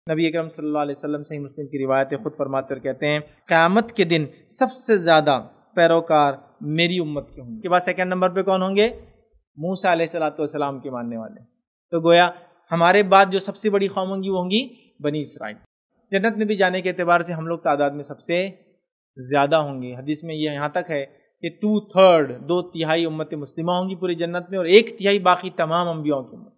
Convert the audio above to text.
नबी अकरम सल्लल्लाहु अलैहि वसल्लम सही मुस्लिम की रिवायत खुद फरमाते और कहते हैं क़यामत के दिन सबसे ज़्यादा पैरोकार मेरी उम्मत के होंगे। उसके बाद सेकंड नंबर पे कौन होंगे? मूसा अलैहिस्सलातु वस्सलाम के मानने वाले। तो गोया हमारे बाद जो सबसे बड़ी कौम होंगी वो होंगी बनी इसराइल। जन्नत में भी जाने के एतबार से हम लोग तादाद में सबसे ज़्यादा होंगे। हदीस में ये यहाँ तक है कि 2/3 2/3 उम्मत मुस्लिमा होंगी पूरी जन्नत में और 1/3 बाकी तमाम अंबियाओं की उम्मत।